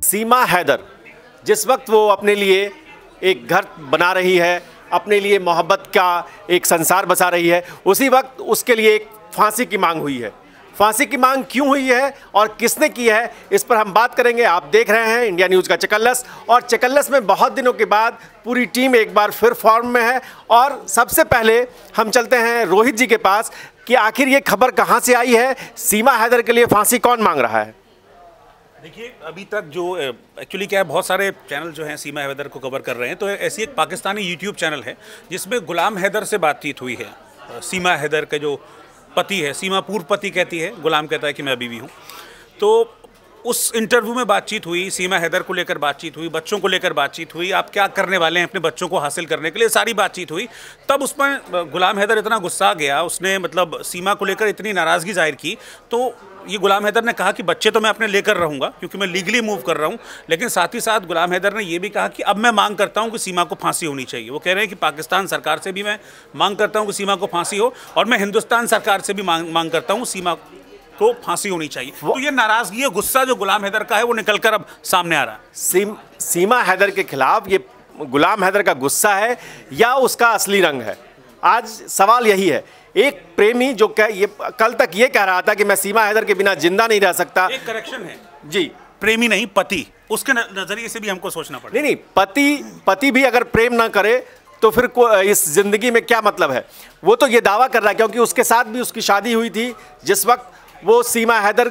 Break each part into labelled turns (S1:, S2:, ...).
S1: सीमा हैदर जिस वक्त वो अपने लिए एक घर बना रही है, अपने लिए मोहब्बत का एक संसार बसा रही है, उसी वक्त उसके लिए एक फांसी की मांग हुई है। फांसी की मांग क्यों हुई है और किसने की है, इस पर हम बात करेंगे। आप देख रहे हैं इंडिया न्यूज़ का चकल्लस, और चकल्लस में बहुत दिनों के बाद पूरी टीम एक बार फिर फॉर्म में है। और सबसे पहले हम चलते हैं रोहित जी के पास कि आखिर ये खबर कहाँ से आई है, सीमा हैदर के लिए फांसी कौन मांग रहा है।
S2: देखिए, अभी तक जो एक्चुअली क्या है, बहुत सारे चैनल जो हैं सीमा हैदर को कवर कर रहे हैं। तो ऐसी एक पाकिस्तानी यूट्यूब चैनल है जिसमें गुलाम हैदर से बातचीत हुई है। सीमा हैदर के जो पति है, सीमा पूर्व पति कहती है, गुलाम कहता है कि मैं बीवी हूँ। तो उस इंटरव्यू में बातचीत हुई, सीमा हैदर को लेकर बातचीत हुई, बच्चों को लेकर बातचीत हुई, आप क्या करने वाले हैं अपने बच्चों को हासिल करने के लिए, सारी बातचीत हुई। तब उसमें गुलाम हैदर इतना गुस्सा गया, उसने मतलब सीमा को लेकर इतनी नाराज़गी जाहिर की। तो ये गुलाम हैदर ने कहा कि बच्चे तो मैं अपने लेकर रहूँगा क्योंकि मैं लीगली मूव कर रहा हूँ, लेकिन साथ ही साथ गुलाम हैदर ने ये भी कहा कि अब मैं मांग करता हूँ कि सीमा को फांसी होनी चाहिए। वो कह रहे हैं कि पाकिस्तान सरकार से भी मैं मांग करता हूँ कि सीमा को फांसी हो, और मैं हिंदुस्तान सरकार से भी मांग करता हूँ सीमा को फांसी होनी चाहिए। तो ये नाराज़गी है, गुस्सा जो गुलाम हैदर का है वो निकलकर अब सामने आ रहा है।
S1: सीमा हैदर के खिलाफ ये गुलाम हैदर का गुस्सा है या उसका असली रंग है? आज सवाल यही है। एक प्रेमी जो कल तक ये कह रहा था कि मैं सीमा हैदर के बिना जिंदा नहीं रह सकता।
S2: एक करेक्शन है
S1: जी,
S2: प्रेमी नहीं, पति, उसके नजरिए से भी हमको सोचना पड़ेगा।
S1: नहीं, पति भी अगर प्रेम ना करे तो फिर इस जिंदगी में क्या मतलब है। वो तो ये दावा कर रहा है क्योंकि उसके साथ भी उसकी शादी हुई थी जिस वक्त वो सीमा हैदर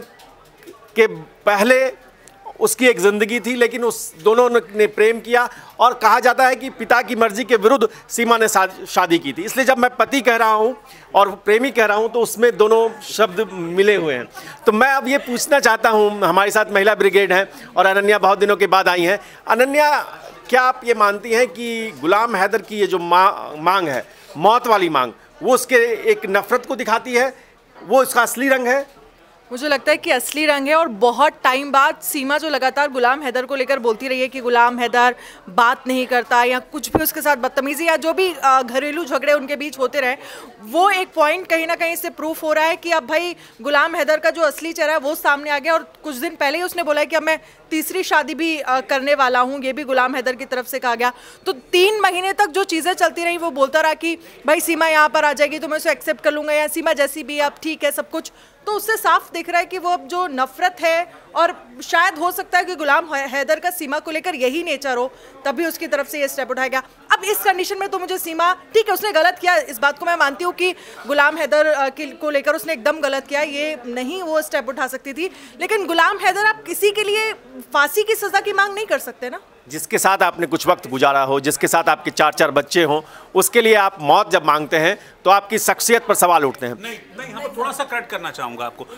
S1: के पहले उसकी एक ज़िंदगी थी, लेकिन उस दोनों ने प्रेम किया और कहा जाता है कि पिता की मर्जी के विरुद्ध सीमा ने शादी की थी। इसलिए जब मैं पति कह रहा हूं और प्रेमी कह रहा हूं तो उसमें दोनों शब्द मिले हुए हैं। तो मैं अब ये पूछना चाहता हूं, हमारे साथ महिला ब्रिगेड हैं और अनन्या बहुत दिनों के बाद आई हैं। अनन्या, क्या आप ये मानती हैं कि गुलाम हैदर की ये जो मांग है, मौत वाली मांग, वो उसके एक नफरत को दिखाती है, वो इसका असली रंग है?
S3: मुझे लगता है कि असली रंग है। और बहुत टाइम बाद सीमा जो लगातार गुलाम हैदर को लेकर बोलती रही है कि गुलाम हैदर बात नहीं करता या कुछ भी उसके साथ बदतमीजी या जो भी घरेलू झगड़े उनके बीच होते रहे, वो एक पॉइंट कहीं ना कहीं से प्रूफ हो रहा है कि अब भाई गुलाम हैदर का जो असली चेहरा है वो सामने आ गया। और कुछ दिन पहले ही उसने बोला है कि अब मैं तीसरी शादी भी करने वाला हूँ, ये भी गुलाम हैदर की तरफ से कहा गया। तो 3 महीने तक जो चीज़ें चलती रही वो बोलता रहा कि भाई सीमा यहाँ पर आ जाएगी तो मैं उसे एक्सेप्ट कर लूँगा, या सीमा जैसी भी अब ठीक है सब कुछ। तो उससे साफ दिख रहा है कि वो अब जो नफरत है, और शायद हो सकता है कि गुलाम हैदर का सीमा को लेकर यही नेचर हो, तभी उसकी तरफ से ये स्टेप उठाया गया। अब इस कंडीशन में तो मुझे सीमा, ठीक है उसने गलत किया, इस बात को मैं मानती हूँ कि गुलाम हैदर को लेकर उसने एकदम गलत किया, ये नहीं वो स्टेप उठा सकती थी। लेकिन गुलाम हैदर, आप किसी के लिए फांसी की सज़ा की मांग नहीं कर सकते ना।
S1: जिसके साथ आपने कुछ वक्त गुजारा हो, जिसके साथ आपके 4-4 बच्चे हों, उसके लिए आप मौत जब मांगते हैं तो आपकी शख्सियत पर सवाल उठते हैं।
S2: नहीं, हम थोड़ा सा करेक्ट करना चाहूँगा आपको।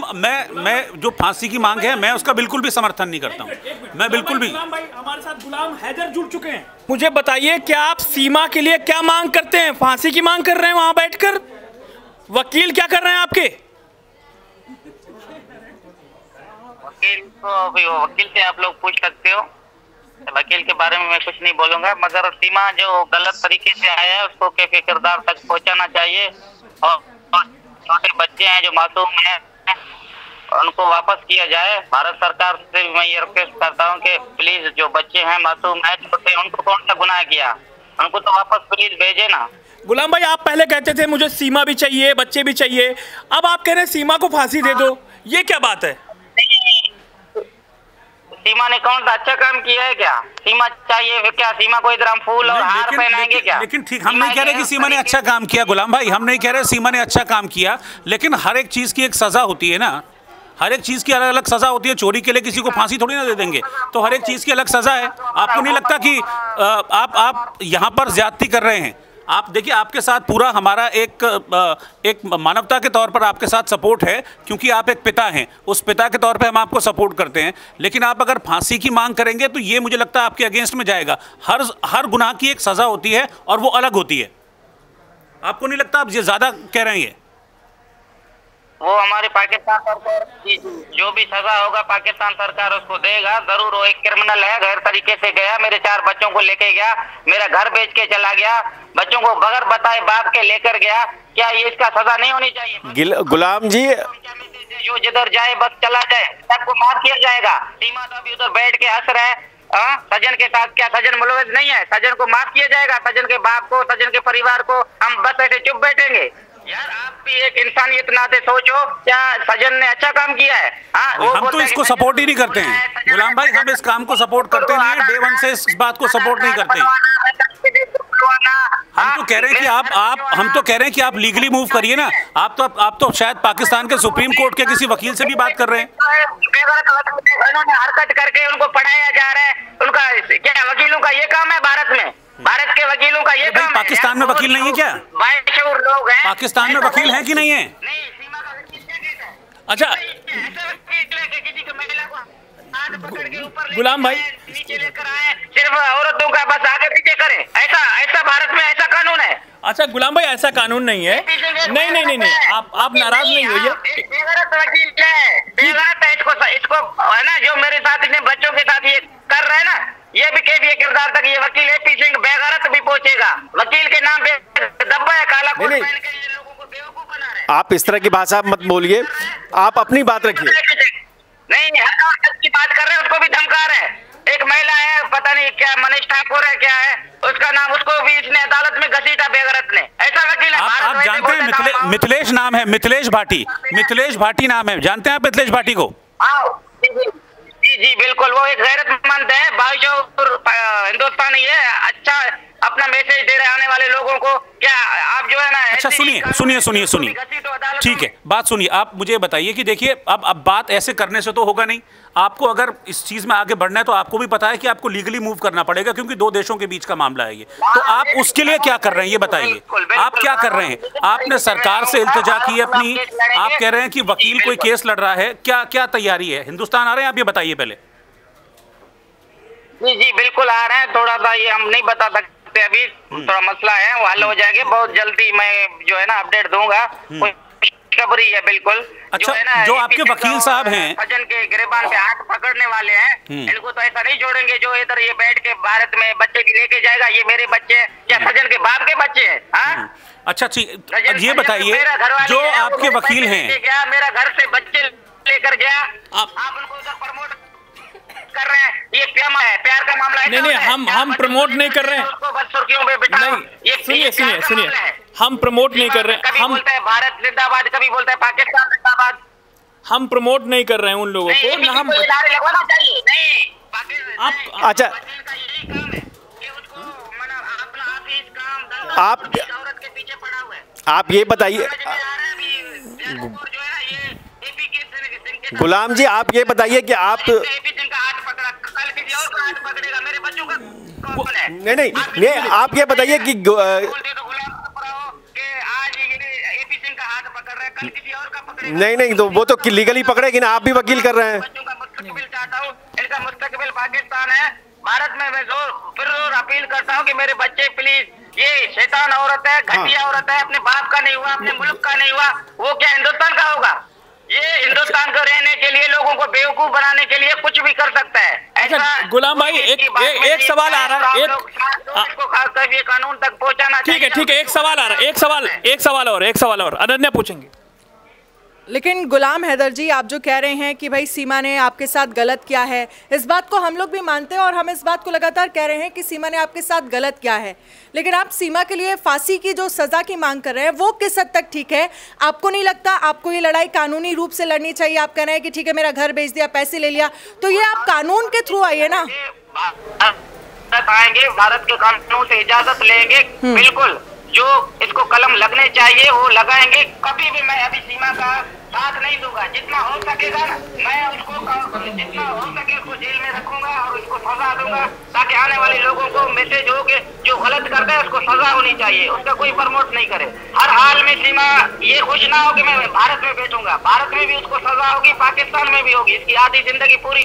S2: मैं जो फांसी की मांग है, मैं उसका बिल्कुल भी समर्थन नहीं करता हूँ। मैं बिल्कुल भी।
S4: गुलाम भाई, हमारे साथ गुलाम हैदर जुड़ चुके हैं। मुझे बताइए, क्या आप सीमा के लिए क्या मांग करते हैं? फांसी की मांग कर रहे हैं वहाँ बैठकर? वकील क्या कर रहे हैं आपके?
S5: वकील से आप लोग पूछ सकते हो, वकील के बारे में मैं कुछ नहीं बोलूंगा। मगर सीमा जो गलत तरीके से आया है उसको कैफे किरदार तक पहुंचाना चाहिए, और छोटे बच्चे हैं जो मासूम हैं उनको वापस किया जाए। भारत सरकार से मैं ये रिक्वेस्ट करता हूं कि प्लीज जो बच्चे हैं मासूम हैं छोटे, उनको कौन सा गुनाह किया, उनको तो वापस प्लीज भेजे ना।
S4: गुलाम भाई, आप पहले कहते थे मुझे सीमा भी चाहिए, बच्चे भी चाहिए, अब आप कह रहे हैं सीमा को फांसी दे दो, ये क्या बात है?
S5: सीमा ने कौन सा अच्छा काम किया है? क्या सीमा चाहिए क्या? सीमा को इधर हम फूल और हार पहनाएंगे क्या?
S2: लेकिन ठीक, हम नहीं कह रहे कि सीमा ने अच्छा काम किया गुलाम भाई, हम नहीं कह रहे सीमा ने अच्छा काम किया, लेकिन हर एक चीज़ की एक सज़ा होती है ना, हर एक चीज़ की अलग अलग सज़ा होती है। चोरी के लिए किसी को फांसी थोड़ी ना दे देंगे, तो हर एक चीज़ की अलग सज़ा है। आपको नहीं लगता कि आप यहाँ पर ज्यादती कर रहे हैं? आप देखिए, आपके साथ पूरा हमारा एक मानवता के तौर पर आपके साथ सपोर्ट है, क्योंकि आप एक पिता हैं, उस पिता के तौर पे हम आपको सपोर्ट करते हैं। लेकिन आप अगर फांसी की मांग करेंगे तो ये मुझे लगता है आपके अगेंस्ट में जाएगा। हर गुनाह की एक सज़ा होती है और वो अलग होती है। आपको नहीं लगता आप ये ज़्यादा कह रहे हैं?
S5: वो हमारे पाकिस्तान सरकार की जो भी सजा होगा पाकिस्तान सरकार उसको देगा जरूर। वो एक क्रिमिनल है, गैर तरीके से गया, मेरे 4 बच्चों को लेके गया, मेरा घर बेच के चला गया, बच्चों को बगैर बताए बाप के लेकर गया। क्या ये इसका सजा नहीं होनी चाहिए?
S1: गुलाम जी,
S5: जो जिधर जाए बस चला जाए, सबको माफ किया जाएगा। सीमा तो अभी उधर बैठ के हंस रहा है। सजन के साथ क्या सजन मुलविस नहीं है? सजन को माफ किया जाएगा, सजन के बाप को, सजन के परिवार को। हम बस ऐसे चुप बैठेंगे? यार आप भी एक इंसानियत नाते सोचो, क्या सजन ने अच्छा काम किया है?
S2: हम तो इसको सपोर्ट ही नहीं करते हैं गुलाम भाई, हम इस काम को सपोर्ट करते नहीं है, डे वन से इस बात को सपोर्ट नहीं करते। हम तो कह रहे हैं कि हम तो कह रहे हैं कि आप लीगली मूव करिए ना। आप तो शायद पाकिस्तान के सुप्रीम कोर्ट के किसी वकील से भी बात कर रहे हैं।
S5: उन्होंने हरकत करके उनको पढ़ाया जा रहा है, उनका क्या वकीलों का ये काम है? भारत के वकीलों का ये काम है।
S2: पाकिस्तान में वकील नहीं है क्या?
S5: बाशऊर लोग हैं
S2: पाकिस्तान में वकील हैं कि नहीं है?
S5: नहीं, सीमा का वकील क्या है?
S2: अच्छा
S5: किसी को महिला को हाथ पकड़ के ऊपर
S4: गुलाम भाई
S5: नीचे लेकर आए, सिर्फ औरतों का बस आगे पीछे करें, ऐसा भारत में ऐसा कानून है?
S4: अच्छा गुलाम भाई ऐसा कानून नहीं है। नहीं आप नाराज नहीं होइए।
S5: बेगैरत वकील है, बेगैरत है। इसको है ना, जो मेरे साथ इतने बच्चों के साथ ये कर रहे हैं ना, ये भी कैफिया किरदार तक ये वकील एपी सिंह बेगैरत भी पहुंचेगा। वकील के नाम पे दब्बा है, काला कोट पहन के ये लोगों को बेवकूफ बना रहे हैं।
S1: आप इस तरह की भाषा मत बोलिए, आप अपनी बात रखिए।
S5: नहीं, हर की बात कर रहे हैं, उसको भी धमका रहे हैं। एक महिला है, पता नहीं क्या मनीष ठाकुर है क्या है उसका नाम, उसको भी इसने अदालत में घसीटा बेगरत ने। ऐसा वकील है?
S2: आप जानते हैं मिथिलेश नाम है, मिथिलेश भाटी नाम है, जानते हैं आप मिथिलेश भाटी को?
S5: जी बिल्कुल, वो एक गैरतमंद है, बाशऊर हिंदुस्तानी है, अच्छा अपना मैसेज दे रहे आने वाले लोगों को। क्या आप जो है ना,
S2: अच्छा सुनिए, ठीक है, बात सुनिए। आप मुझे बताइए कि देखिए अब बात ऐसे करने से तो होगा नहीं। आपको अगर इस चीज में आगे बढ़ना है तो आपको भी पता है कि आपको लीगली मूव करना पड़ेगा, क्योंकि दो देशों के बीच का मामला है ये। तो आप उसके लिए क्या कर रहे हैं ये बताइए, आप क्या कर रहे हैं? आपने सरकार से इल्तिजा की अपनी, आप कह रहे हैं कि वकील कोई केस लड़ रहा है, क्या तैयारी है? हिंदुस्तान आ रहे हैं आप, ये बताइए पहले।
S5: जी बिल्कुल आ रहे हैं, थोड़ा सा ये हम नहीं बता सकते अभी, थोड़ा मसला है, वो हल हो जाएंगे बहुत जल्दी। मैं जो है ना अपडेट दूंगा, खबरी है बिल्कुल।
S2: अच्छा, जो आपके वकील साहब हैं,
S5: सजन के गिरबान पे हाथ पकड़ने वाले हैं, इनको तो ऐसा नहीं छोड़ेंगे जो इधर ये बैठ के भारत में बच्चे की लेके जाएगा। ये मेरे बच्चे हैं या सजन के बाप के बच्चे हैं?
S2: अच्छा ठीक, ये बताइए जो आपके वकील हैं,
S5: मेरा घर से बच्चे लेकर गया, आप उनको उधर प्रमोट कर रहे हैं, ये प्यार का मामला है?
S4: नहीं, हम प्रमोट नहीं कर रहे हैं।
S5: उसको बस सुर्खियों पे बिठा,
S4: नहीं, सुनिए, हम प्रमोट नहीं कर रहे हैं।
S5: हम बोलते हैं भारत जिंदाबाद, कभी बोलते हैं पाकिस्तान जिंदाबाद।
S4: हम प्रमोट नहीं कर रहे हैं उन लोगों को ना। हम
S5: लगवाना चाहिए नहीं,
S1: अच्छा
S5: औरत के पीछे पड़ा हुआ है।
S1: आप ये बताइए गुलाम जी, आप ये बताइए कि आप नहीं, आप ये बताइए कि नहीं तो वो तो लीगली पकड़ेगी ना, आप भी वकील कर रहे हैं।
S5: इनका मुस्तकबिल पाकिस्तान है, भारत में मैं जोर अपील करता हूँ कि मेरे बच्चे प्लीज, ये शैतान औरत है, घटिया औरत है, अपने बाप का नहीं हुआ, अपने मुल्क का नहीं हुआ, वो क्या हिंदुस्तान का होगा? ये हिंदुस्तान को रहने के लिए, लोगों को बेवकूफ बनाने के लिए कुछ भी कर सकता है।
S4: अच्छा गुलाम भाई, एक सवाल आ रहा है,
S5: इसको खासकर ये कानून तक पहुंचाना चाहिए।
S4: ठीक है, एक सवाल आ रहा है, एक सवाल और अनन्या पूछेंगे।
S3: लेकिन गुलाम हैदर जी, आप जो कह रहे हैं कि भाई सीमा ने आपके साथ गलत किया है, इस बात को हम लोग भी मानते हैं और हम इस बात को लगातार कह रहे हैं कि सीमा ने आपके साथ गलत किया है। लेकिन आप सीमा के लिए फांसी की जो सज़ा की मांग कर रहे हैं, वो किस हद तक ठीक है? आपको नहीं लगता आपको ये लड़ाई कानूनी रूप से लड़नी चाहिए? आप कह रहे हैं कि ठीक है, मेरा घर बेच दिया, पैसे ले लिया, तो ये आप कानून के थ्रू आइए ना।
S5: आएंगे, भारत के कानून से इजाजत लेंगे, बिल्कुल जो इसको कलम लगने चाहिए वो लगाएंगे। कभी भी मैं अभी सीमा का साथ नहीं दूंगा, जितना हो सकेगा ना मैं उसको जितना हो सके उसको जेल में रखूंगा और उसको सजा दूंगा, ताकि आने वाले लोगों को मैसेज हो कि जो गलत करता है उसको सजा होनी चाहिए, उसका कोई प्रमोट नहीं करे। हर हाल में सीमा ये खुश ना हो कि मैं भारत में बैठूंगा, भारत में भी उसको सजा होगी, पाकिस्तान में भी होगी, इसकी आधी जिंदगी पूरी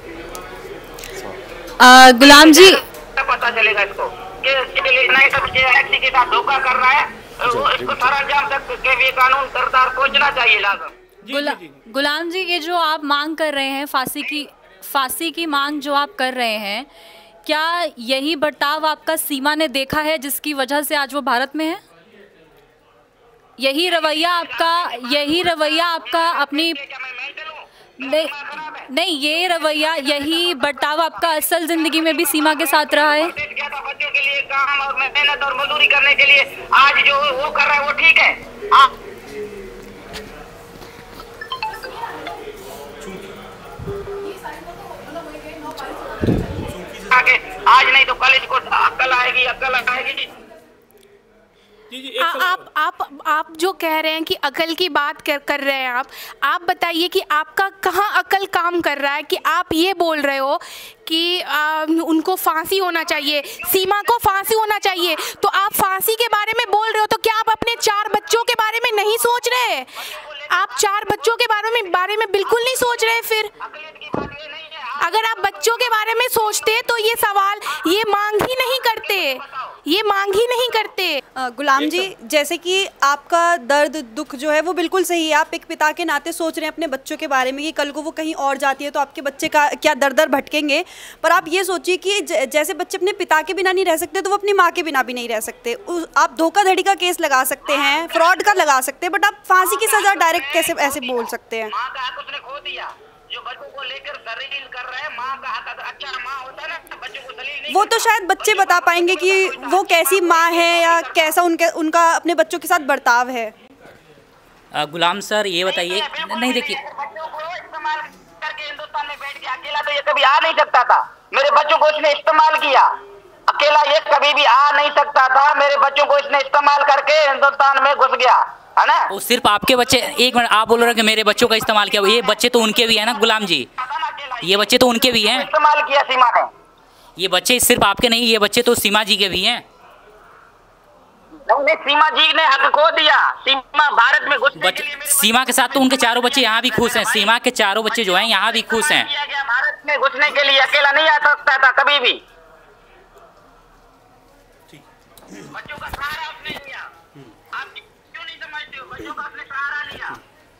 S6: गुलाम जी
S5: पता चलेगा इसको कि के साथ धोखा कर रहा है, इसको सारा अंजाम तक के कानून सरदार पहुंचना चाहिए लाजम।
S6: गुलाम जी, ये जो आप मांग कर रहे हैं, फांसी की मांग जो आप कर रहे हैं, क्या यही बर्ताव आपका सीमा ने देखा है जिसकी वजह से आज वो भारत में है? यही रवैया आपका अपनी नहीं, ये रवैया, यही बर्ताव आपका असल जिंदगी में भी सीमा के साथ रहा है?
S5: बच्चों के लिए काम और मेहनत और मजदूरी करने के लिए आज जो वो कर रहा है वो ठीक है। आज नहीं तो कल इसको अक्ल आएगी।
S7: आप जो कह रहे हैं कि अकल की बात कर रहे हैं, आप बताइए कि आपका कहाँ अकल काम कर रहा है कि आप ये बोल रहे हो कि उनको फांसी होना चाहिए, सीमा को फांसी होना चाहिए। तो आप फांसी के बारे में बोल रहे हो तो क्या आप अपने 4 बच्चों के बारे में नहीं सोच रहे? आप 4 बच्चों के बारे में बिल्कुल नहीं सोच रहे। फिर अगर आप बच्चों के बारे में सोचते तो ये सवाल ये मांग ही नहीं करते।
S8: गुलाम जी, जैसे कि आपका दर्द दुख जो है वो बिल्कुल सही है। आप एक पिता के नाते सोच रहे हैं अपने बच्चों के बारे में कि कल को वो कहीं और जाती है तो आपके बच्चे का क्या दर भटकेंगे। पर आप ये सोचिए कि जैसे बच्चे अपने पिता के बिना नहीं रह सकते तो वो अपनी माँ के बिना भी नहीं रह सकते। आप धोखाधड़ी का केस लगा सकते हैं, फ्रॉड का लगा सकते हैं, बट आप फांसी की सज़ा डायरेक्ट कैसे ऐसे बोल सकते हैं?
S5: जो बच्चों को लेकर दलील कर रहे हैं, माँ का हक, अच्छा माँ होता है ना, बच्चों को दलील नहीं।
S8: वो तो शायद बच्चे बता पाएंगे कि वो कैसी माँ है या कैसा उनका अपने बच्चों के साथ बर्ताव है।
S9: गुलाम सर ये बताइए, नहीं देखिए,
S5: बच्चों को इस्तेमाल करके हिंदुस्तान में बैठ गया, अकेला तो ये कभी आ नहीं सकता था। मेरे बच्चों को इसने इस्तेमाल किया, अकेला ये कभी भी आ नहीं सकता था। मेरे बच्चों को इसने इस्तेमाल करके हिंदुस्तान में घुस गया, है ना।
S9: वो सिर्फ आपके बच्चे, एक मिनट, आप बोल रहे हैं कि मेरे बच्चों का इस्तेमाल किया, ये बच्चे तो उनके भी है ना गुलाम जी, ये बच्चे तो उनके भी हैं।
S5: इस्तेमाल किया सीमा ने।
S9: ये बच्चे सिर्फ आपके नहीं, ये बच्चे तो सीमा जी के भी हैं।
S5: नहीं, सीमा जी ने हक खो दिया। सीमा भारत में घुसने के लिए,
S9: सीमा के साथ तो उनके 4 बच्चे यहाँ भी खुश हैं। सीमा के 4 बच्चे जो हैं यहाँ भी खुश हैं।
S5: भारत में घुसने के लिए अकेला नहीं आ सकता था कभी भी। बच्चों का सहारा उसने लिया। आप क्यों नहीं समझते हो? बच्चों का उसने सहारा लिया।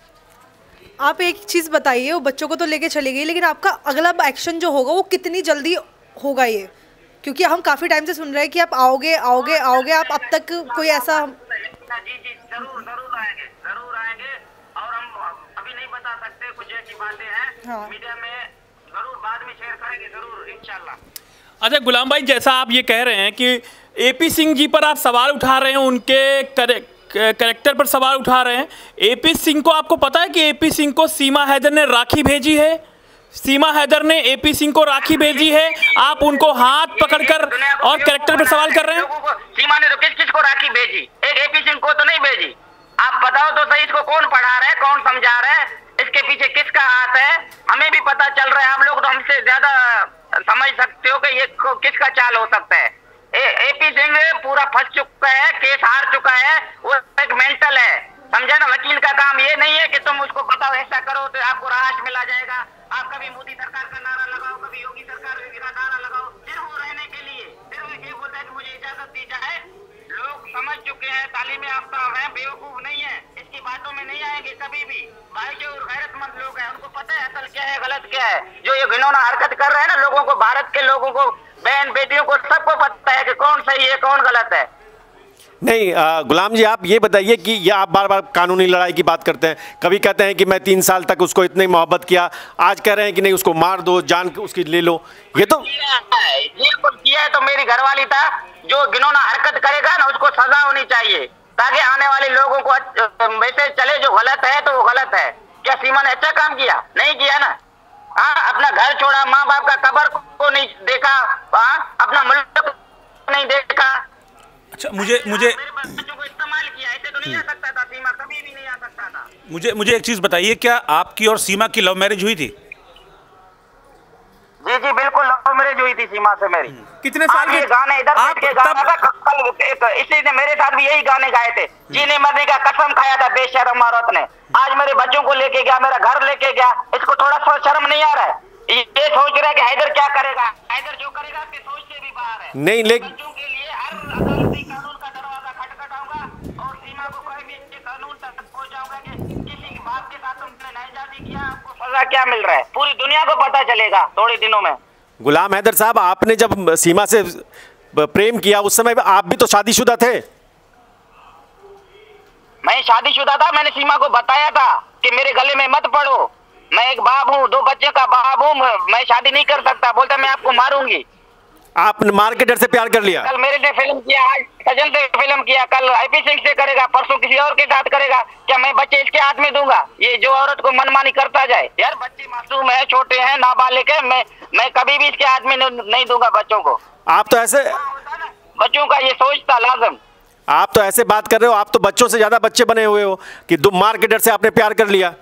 S3: आप एक चीज़ बताइए, वो बच्चों को तो लेके चली गई, लेकिन आपका अगला एक्शन जो होगा वो कितनी जल्दी होगा ये? क्योंकि हम काफ़ी टाइम से सुन रहे हैं कि आप आओगे। आप अब तक कोई ऐसा?
S5: जी जरूर आएंगे और हम अभी नहीं बता सकते, कुछ ऐसी बातें हैं। हाँ। मीडिया में जरूर बाद में शेयर करेंगे, जरूर इंशाल्लाह।
S4: अच्छा गुलाम भाई, जैसा आप ये कह रहे हैं कि AP सिंह जी पर आप सवाल उठा रहे हैं, उनके कैरेक्टर पर सवाल उठा रहे हैं। AP सिंह को आपको पता है कि AP सिंह को सीमा हैदर ने राखी भेजी है? सीमा हैदर ने AP सिंह को राखी भेजी है, आप उनको हाथ पकड़कर और कैरेक्टर पर सवाल कर रहे हैं।
S5: सीमा ने तो किस को राखी भेजी? एक AP सिंह को तो नहीं भेजी। आप बताओ तो सही, इसको कौन पढ़ा रहा है, कौन समझा रहा है, इसके पीछे किसका हाथ है? हमें भी पता चल रहा है, आप लोग तो हमसे ज्यादा समझ सकते हो कि ये किसका चाल हो सकता है। AP सिंह पूरा फंस चुका है, केस हार चुका है, वो एक मेंटल है, समझा ना। वकील का काम ये नहीं है कि तुम उसको बताओ ऐसा करो तो आपको राहत मिला जाएगा। आप कभी मोदी सरकार का नारा लगाओ, कभी योगी सरकार का नारा लगाओ, फिर वो रहने के लिए फिर वो ये बोलता है कि मुझे इजाजत दी जाए। लोग समझ चुके हैं, तालीम याफ्ता हैं, बेवकूफ नहीं है, इसकी बातों में नहीं आएंगे कभी भी। भाई जो गैरतमंद लोग हैं उनको पता है असल क्या है, गलत क्या है। जो ये घिनौना हरकत कर रहे हैं ना, लोगों को, भारत के लोगों को, बहन बेटियों को सबको पता है कि कौन सही है कौन गलत है।
S1: नहीं गुलाम जी, आप ये बताइए कि ये आप बार बार कानूनी लड़ाई की बात करते हैं। कभी कहते हैं कि मैं 3 साल तक उसको इतनी मोहब्बत किया, आज कह रहे हैं कि नहीं उसको मार दो, जान उसकी ले लो। ये तो
S5: किया है तो मेरी घरवाली था। जो घिनौना हरकत करेगा ना उसको सजा होनी चाहिए, ताकि आने वाले लोगों को वैसे चले जो गलत है तो वो गलत है। क्या सीमा ने अच्छा काम किया? नहीं किया ना। हाँ, अपना घर छोड़ा, माँ बाप का कब्र को नहीं देखा, हाँ, अपना मुल्क नहीं देखा।
S2: अच्छा, मुझे
S5: बच्चों को इस्तेमाल किया, ऐसे तो नहीं आ सकता था सीमा, कभी भी नहीं आ सकता था।
S2: मुझे एक चीज बताइए, क्या आपकी और सीमा की लव मैरिज हुई थी?
S5: जी बिल्कुल, लव मैरिज हुई थी सीमा से मेरी।
S4: कितने साल के
S5: गाने इधर बैठ के गाना था, कल इसी ने मेरे साथ भी यही गाने गाए थे। जीने मरने का कसम खाया था बेशर्म औरत ने। आज मेरे बच्चों को लेके गया, मेरा घर लेके गया, इसको थोड़ा सा शर्म नहीं आ रहा है? ये सोच रहा है कि हैदर क्या करेगा, हैदर जो करेगा उसके सोच से भी बाहर है।
S1: नहीं, लेकिन
S5: बच्चों के लिए हर अदालती कानून का दरवाजा खटखटाऊंगा और सीमा को कहीं भी कानून तक पहुंचाऊंगा कि किसी बात के साथ तुमने नाइंसाफी किया, आपको सजा क्या मिल रहा है, पूरी दुनिया को पता चलेगा थोड़े दिनों में।
S1: गुलाम हैदर साहब, आपने जब सीमा से प्रेम किया उस समय आप भी तो शादीशुदा थे।
S5: मैं शादीशुदा था, मैंने सीमा को बताया था कि मेरे गले में मत पड़ो, मैं एक बाप हूँ, 2 बच्चे का बाप हूँ, मैं शादी नहीं कर सकता। बोलता मैं आपको मारूंगी।
S1: आपने मार के डर से प्यार कर लिया?
S5: कल मेरे से फिल्म किया, आज सजन से फिल्म किया, कल IP सिंह से करेगा, परसों किसी और के साथ करेगा। क्या मैं बच्चे इसके हाथ में दूंगा? ये जो औरत को मनमानी करता जाए, यार बच्चे मासूम है, छोटे हैं, नाबालिग है, मैं कभी भी इसके हाथ में नहीं दूंगा बच्चों को।
S1: आप तो ऐसे
S5: बच्चों का ये सोचता लाजम।
S1: आप तो ऐसे बात कर रहे हो, आप तो बच्चों से ज्यादा बच्चे बने हुए हो कि मार के डर से आपने प्यार कर लिया।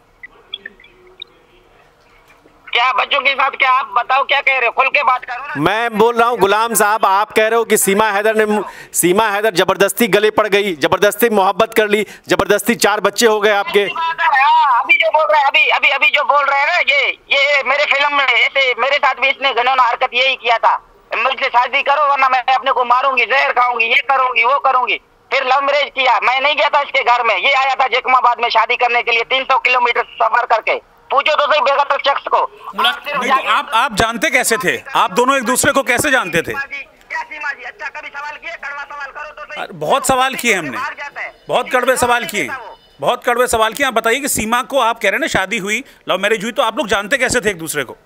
S5: क्या बच्चों के साथ? क्या आप बताओ क्या कह रहे हो? खुल के बात करो ना।
S1: मैं बोल रहा हूँ गुलाम साहब, आप कह रहे हो कि सीमा हैदर जबरदस्ती गले पड़ गई, जबरदस्ती मोहब्बत कर ली, जबरदस्ती 4 बच्चे हो गए आपके।
S5: अभी जो बोल रहे हैं, अभी जो बोल रहे हैं ना, ये मेरे फिल्म में ऐसे मेरे साथ भी इसने घिनौना हरकत यही किया था, मुझसे शादी करो वरना मैं अपने को मारूंगी, जहर खाऊंगी, ये करूंगी, वो करूंगी। फिर लव मैरिज किया, मैं नहीं गया था इसके घर में, ये आया था जैकमाबाद में शादी करने के लिए 300 किलोमीटर सफर करके। पूछो तो सही बेगतर शख्स को।
S2: नहीं तो आप जानते कैसे थे? आप दोनों एक दूसरे को कैसे जानते थे?
S5: क्या सीमा जी, अच्छा कभी सवाल किए? कड़वा सवाल करो तो सही।
S2: बहुत सवाल किए हमने, बहुत कड़वे सवाल किए, बहुत कड़वे सवाल किए। आप बताइए कि सीमा को आप कह रहे हैं ना शादी हुई, लव मैरिज हुई, तो आप लोग जानते कैसे थे एक दूसरे को?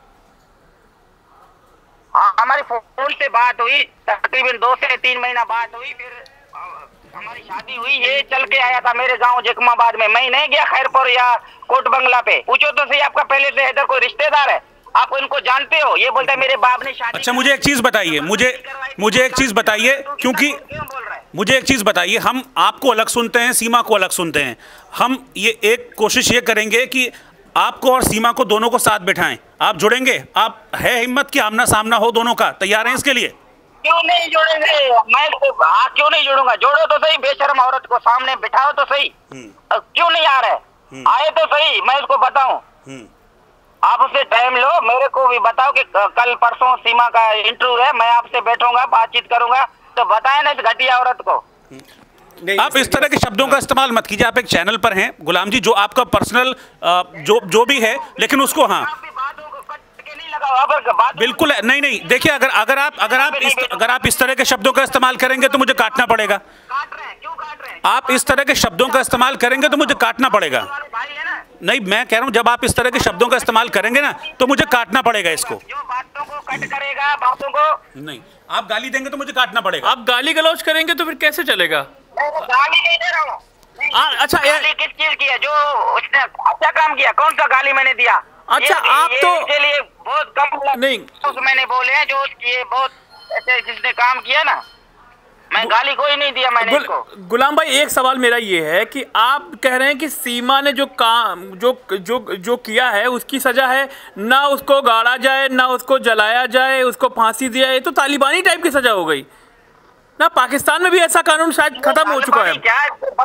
S5: हाँ, हमारी फोन से बात हुई, तकरीबन 2 से 3 महीना बात हुई, फिर हमारी शादी हुई। ये चल के आया था मेरे गांव जैकमाबाद में, मैं नहीं गया खैरपुर या कोट बंगला पे। पूछो तो सही, आपका पहले से हैदर कोई रिश्तेदार है, आप इनको जानते हो? ये बोलता है मेरे बाप ने शादी।
S2: अच्छा, मुझे एक चीज बताइए, मुझे एक चीज बताइए, क्योंकि मुझे एक चीज बताइए, हम आपको अलग सुनते हैं, सीमा को अलग सुनते हैं। हम ये एक कोशिश ये करेंगे कि आपको और सीमा को दोनों को साथ बिठाएं। आप जुड़ेंगे? आप है हिम्मत कि आमना सामना हो दोनों का? तैयार हैं इसके लिए?
S5: क्यों नहीं जोड़ेंगे? मैं क्यों नहीं जोड़ूंगा? जोड़ो तो सही, बेशर्म औरत को सामने बिठाओ तो सही। क्यों नहीं आ रहे? आए तो सही, मैं उसको बताऊं। आप उससे टाइम लो, मेरे को भी बताओ कि कल परसों सीमा का इंटरव्यू है, मैं आपसे बैठूंगा, बातचीत करूंगा, तो बताएं ना इस घटिया औरत को।
S2: आप इस तरह के शब्दों का इस्तेमाल मत कीजिए। आप एक चैनल पर हैं गुलाम जी, जो आपका पर्सनल जो भी है, लेकिन उसको हाँ बिल्कुल नहीं देखिए, अगर आप इस तरह के शब्दों का इस्तेमाल करेंगे तो मुझे काटना पड़ेगा। आप इस तरह के शब्दों का इस्तेमाल करेंगे तो मुझे काटना पड़ेगा। नहीं, मैं कह रहा हूँ जब आप इस तरह के शब्दों का इस्तेमाल करेंगे ना तो मुझे काटना पड़ेगा इसको।
S5: बातों को कट करेगा, बातों को
S2: नहीं, आप गाली देंगे तो मुझे काटना पड़ेगा।
S4: आप गाली गलौज करेंगे तो फिर कैसे चलेगा?
S5: गाली नहीं दे रहा हूँ।
S4: अच्छा,
S5: गाली किस चीज की है? जो उसने अच्छा काम किया, कौन सा गाली मैंने दिया?
S4: अच्छा, आप तो
S5: इसके लिए बहुत कम
S4: नहीं
S5: मैंने बोले हैं, जो उसकी बहुत ऐसे जिसने काम किया ना, मैं गाली कोई नहीं दिया मैंने इसको।
S4: गुलाम भाई, एक सवाल मेरा ये है कि आप कह रहे हैं कि सीमा ने जो काम जो किया है उसकी सजा है, ना उसको गाड़ा जाए, ना उसको जलाया जाए, उसको फांसी दिया, ये तो तालिबानी टाइप की सजा हो गई ना। पाकिस्तान में भी ऐसा कानून शायद खत्म हो चुका है।
S5: क्या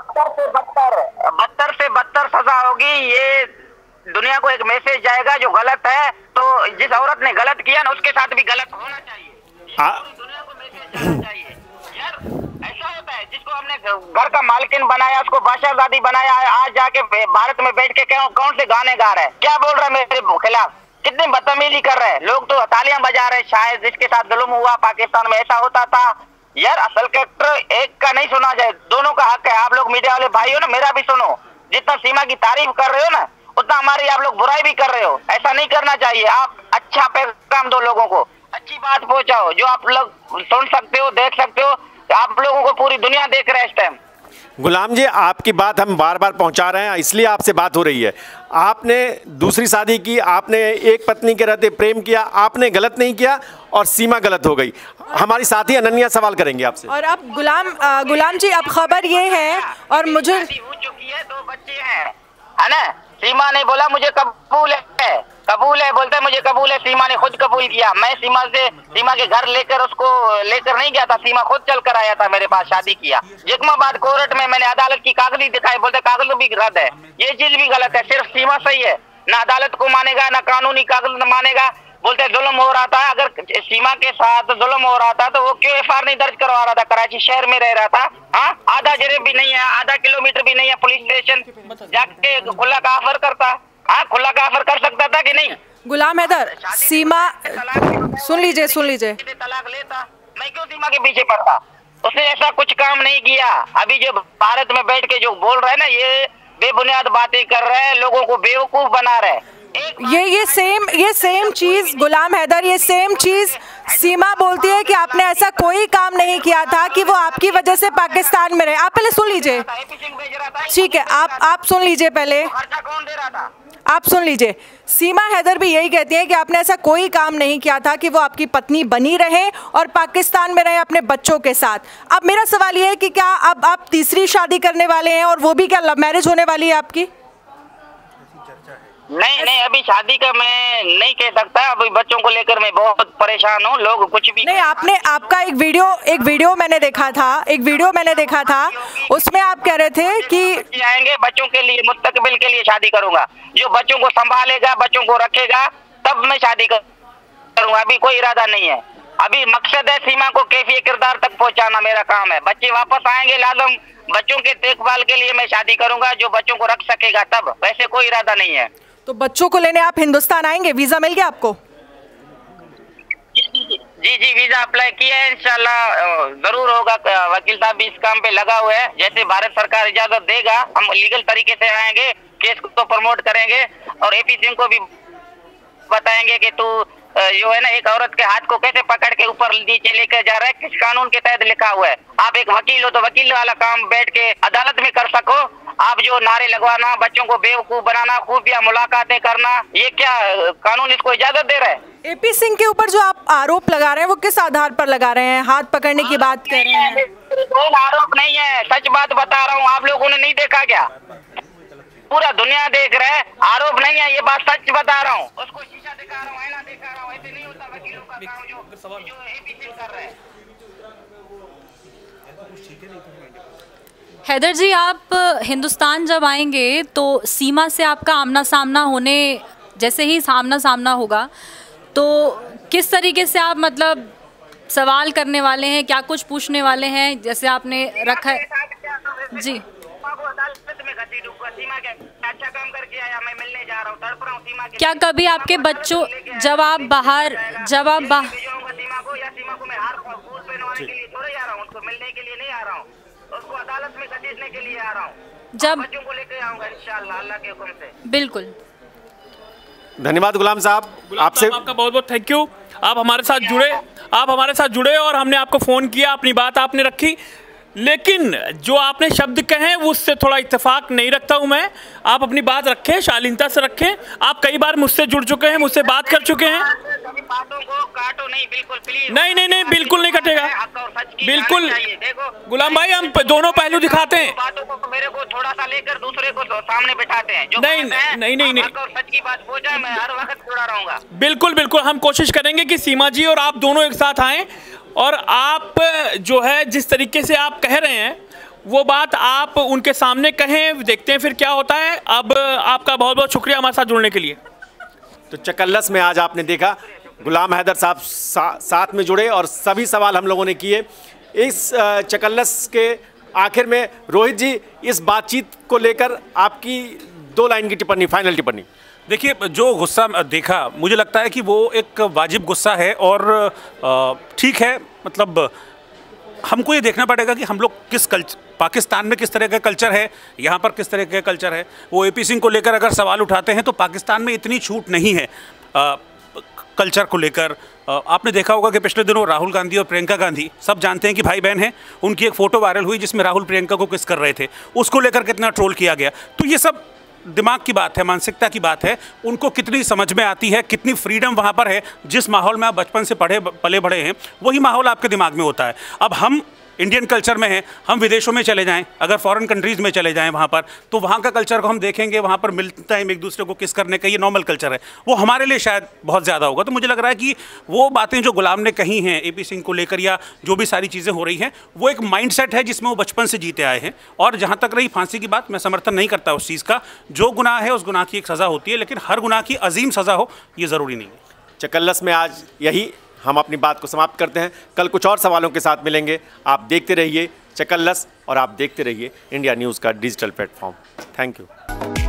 S5: बदतर से बदतर सजा होगी। ये दुनिया को एक मैसेज जाएगा, जो गलत है तो जिस औरत ने गलत किया ना उसके साथ भी गलत होना चाहिए। दुनिया को मैसेज जाना चाहिए। यार ऐसा होता है, जिसको हमने घर का मालकिन बनाया, उसको बादशाहजादी बनाया, आज जाके भारत में बैठ के कौन से गाने गा रहे हैं, क्या बोल रहे हैं मेरे खिलाफ, कितनी बदतमीजी कर रहे हैं लोग। तो तालियां बजा रहे हैं, शायद जिसके साथ जुल्म हुआ पाकिस्तान में ऐसा होता था। यार असल कैरेक्टर एक का नहीं सुना जाए, दोनों का हक है। आप लोग मीडिया वाले भाई हो ना, मेरा भी सुनो। जितना सीमा की तारीफ कर रहे हो ना, उतना हमारी आप लोग बुराई भी कर रहे हो। ऐसा नहीं करना चाहिए। आप अच्छा पैगाम दो लोगों को, अच्छी बात पहुंचाओ, जो आप लोग सुन सकते हो, देख सकते हो। आप लोगों को पूरी दुनिया देख रहा है इस टाइम।
S1: गुलाम जी, आपकी बात हम बार बार पहुंचा रहे हैं, इसलिए आपसे बात हो रही है। आपने दूसरी शादी की, आपने एक पत्नी के रहते प्रेम किया, आपने गलत नहीं किया और सीमा गलत हो गई। हमारी साथी अनन्या सवाल करेंगे आपसे।
S3: और अब गुलाम जी, अब खबर ये है, और मुझे
S5: हो चुकी है, 2 बच्चे हैं, है ना। सीमा ने बोला मुझे कबूल है, बोलता है मुझे कबूल है। सीमा ने खुद कबूल किया। मैं सीमा के घर उसको लेकर नहीं गया था, सीमा खुद चल कर आया था मेरे पास, शादी किया। जैकमाबाद कोर्ट में मैंने अदालत की कागजी दिखाई, बोलते कागज भी रद्द है। ये चीज भी गलत है, सिर्फ सीमा सही है। ना अदालत को मानेगा, ना कानूनी कागज मानेगा। बोलते जुल्म हो रहा था, अगर सीमा के साथ जुल्म हो रहा था तो वो क्यों FIR नहीं दर्ज करवा रहा था? कराची शहर में रह रहा था। हाँ, आधा जरे भी नहीं है, आधा किलोमीटर भी नहीं है पुलिस स्टेशन, जाके खुला का ऑफर करता। हाँ, खुला का ऑफर कर सकता था कि नहीं?
S3: गुलाम हैदर, सीमा सुन लीजिए
S5: तलाक लेता, मैं क्यों सीमा के पीछे पड़ता? उसने ऐसा कुछ काम नहीं किया। अभी जो भारत में बैठ के जो बोल रहे हैं ना, ये बेबुनियाद बातें कर रहे हैं, लोगों को बेवकूफ बना रहे हैं।
S3: ये सेम चीज गुलाम हैदर, ये सेम चीज सीमा बोलती है कि आपने ऐसा कोई काम नहीं किया था कि वो आपकी वजह से पाकिस्तान में रहे। आप पहले सुन लीजिए, ठीक है, आप सुन लीजिए, पहले आप सुन लीजिए। सीमा हैदर भी यही कहती है कि आपने ऐसा कोई काम नहीं किया था कि वो आपकी पत्नी बनी रहे और पाकिस्तान में रहे अपने बच्चों के साथ। अब मेरा सवाल ये है कि क्या अब आप तीसरी शादी करने वाले हैं, और वो भी क्या लव मैरिज होने वाली है आपकी?
S5: नहीं, अभी शादी का मैं नहीं कह सकता। अभी बच्चों को लेकर मैं बहुत परेशान हूँ। लोग कुछ भी
S3: नहीं, आपका एक वीडियो मैंने देखा था, उसमें आप कह रहे थे कि
S5: आएंगे बच्चों के लिए, मुस्तकबिल के लिए शादी करूंगा। जो बच्चों को संभालेगा, बच्चों को रखेगा, तब मैं शादी करूंगा। अभी कोई इरादा नहीं है। अभी मकसद है सीमा को कैफी किरदार तक पहुँचाना, मेरा काम है। बच्चे वापस आएंगे, लाजम बच्चों के देखभाल के लिए मैं शादी करूंगा, जो बच्चों को रख सकेगा तब। वैसे कोई इरादा नहीं है।
S3: तो बच्चों को लेने आप हिंदुस्तान आएंगे? वीजा मिल गया आपको?
S5: जी, वीजा अप्लाई किया है, इंशाल्लाह जरूर होगा। वकील साहब भी इस काम पे लगा हुआ है। जैसे भारत सरकार इजाजत देगा, हम लीगल तरीके से आएंगे, केस को प्रमोट करेंगे और एपी सिंह को भी बताएंगे कि तू जो है ना, एक औरत के हाथ को कैसे पकड़ के ऊपर नीचे लेकर जा रहा है, किस कानून के तहत लिखा हुआ है। आप एक वकील हो तो वकील वाला काम बैठ के अदालत में कर सको। आप जो नारे लगवाना, बच्चों को बेवकूफ बनाना, खुफिया मुलाकातें करना, ये क्या कानून इसको इजाजत दे रहा है?
S3: एपी सिंह के ऊपर जो आप आरोप लगा रहे हैं, वो किस आधार पर लगा रहे हैं? हाथ पकड़ने की बात कर रहे हैं?
S5: कोई आरोप नहीं है, सच बात बता रहा हूँ। आप लोगों ने नहीं देखा क्या? पूरा दुनिया देख रहा है। आरोप नहीं है, ये बात सच बता रहा हूँ। उसको शीशा दिखा रहा हूँ, आईना दिखा रहा हूँ। ऐसे नहीं होता वकीलों का काम जो एपी सिंह कर रहे हैं।
S6: हैदर जी, आप हिंदुस्तान जब आएंगे तो सीमा से आपका आमना सामना होने, जैसे ही आमना सामना होगा तो किस तरीके से आप मतलब सवाल करने वाले हैं, क्या कुछ पूछने वाले हैं, जैसे आपने रखा है? जी,
S5: अच्छा काम करके आया, मैं मिलने जा रहा हूँ, तड़प रहा हूँ सीमा के।
S6: क्या कभी आपके बच्चों, जब आप बाहर सीमा
S5: को या सीमा को मैं हार फूल पहनवाने के लिए थोड़े जा रहा हूँ, उसको मिलने के लिए नहीं आ रहा हूँ, उसको अदालत में घसीटने के लिए आ रहा हूँ।
S6: जब
S5: बच्चों को लेकर आऊंगा इंशाल्लाह अल्लाह के हुक्म से।
S6: बिल्कुल।
S1: धन्यवाद गुलाम साहब, आपसे
S4: आपका बहुत बहुत थैंक यू। आप हमारे साथ जुड़े और हमने आपको फ़ोन किया, अपनी बात आपने रखी, लेकिन जो आपने शब्द कहे उससे थोड़ा इत्तेफाक नहीं रखता हूं मैं। आप अपनी बात रखें, शालीनता से रखें। आप कई बार मुझसे जुड़ चुके हैं, मुझसे बात कर चुके हैं।
S5: बातों को काटो नहीं, बिल्कुल प्लीज।
S4: नहीं, बिल्कुल नहीं कटेगा, बिल्कुल। गुलाम भाई, हम दोनों पहलू दिखाते हैं।
S5: बातों को मेरे को थोड़ा सा लेकर दूसरे को सामने बिठाते हैं।
S4: नहीं,
S5: सच की बात हो जाए, मैं हर वक्त जुड़ा रहूंगा।
S4: बिल्कुल, हम कोशिश करेंगे कि सीमा जी और आप दोनों एक साथ आएँ, और आप जो है जिस तरीके से आप कह रहे हैं वो बात आप उनके सामने कहें, देखते हैं फिर क्या होता है। अब आपका बहुत बहुत शुक्रिया हमारे साथ जुड़ने के लिए।
S1: तो चकल्लस में आज आपने देखा गुलाम हैदर साहब साथ में जुड़े और सभी सवाल हम लोगों ने किए। इस चकल्लस के आखिर में रोहित जी, इस बातचीत को लेकर आपकी 2 लाइन की टिप्पणी, फाइनल टिप्पणी।
S2: देखिए, जो गुस्सा देखा, मुझे लगता है कि वो एक वाजिब गुस्सा है और ठीक है। मतलब हमको ये देखना पड़ेगा कि हम लोग पाकिस्तान में किस तरह का कल्चर है, यहाँ पर किस तरह का कल्चर है। वो एपी सिंह को लेकर अगर सवाल उठाते हैं तो पाकिस्तान में इतनी छूट नहीं है कल्चर को लेकर। आपने देखा होगा कि पिछले दिनों राहुल गांधी और प्रियंका गांधी, सब जानते हैं कि भाई बहन हैं, उनकी एक फ़ोटो वायरल हुई जिसमें राहुल प्रियंका को किस कर रहे थे, उसको लेकर कितना ट्रोल किया गया। तो ये सब दिमाग की बात है, मानसिकता की बात है। उनको कितनी समझ में आती है, कितनी फ्रीडम वहाँ पर है। जिस माहौल में आप बचपन से पले बढ़े हैं, वही माहौल आपके दिमाग में होता है। अब हम इंडियन कल्चर में हैं, हम विदेशों में चले जाएं, अगर फॉरेन कंट्रीज़ में चले जाएं वहाँ पर, तो वहाँ का कल्चर को हम देखेंगे, वहाँ पर मिलता है एक दूसरे को किस करने का, ये नॉर्मल कल्चर है। वो हमारे लिए शायद बहुत ज़्यादा होगा। तो मुझे लग रहा है कि वो बातें जो गुलाम ने कही हैं एपी सिंह को लेकर, या जो भी सारी चीज़ें हो रही हैं, वो एक माइंडसेट है जिसमें वो बचपन से जीते आए हैं। और जहाँ तक रही फांसी की बात, मैं समर्थन नहीं करता उस चीज़ का। जो गुनाह है उस गुनाह की एक सज़ा होती है, लेकिन हर गुनाह की अजीम सज़ा हो ये ज़रूरी नहीं है।
S1: चकल्लस में आज यही हम अपनी बात को समाप्त करते हैं। कल कुछ और सवालों के साथ मिलेंगे। आप देखते रहिए चकल्लस और आप देखते रहिए इंडिया न्यूज़ का डिजिटल प्लेटफॉर्म। Thank you.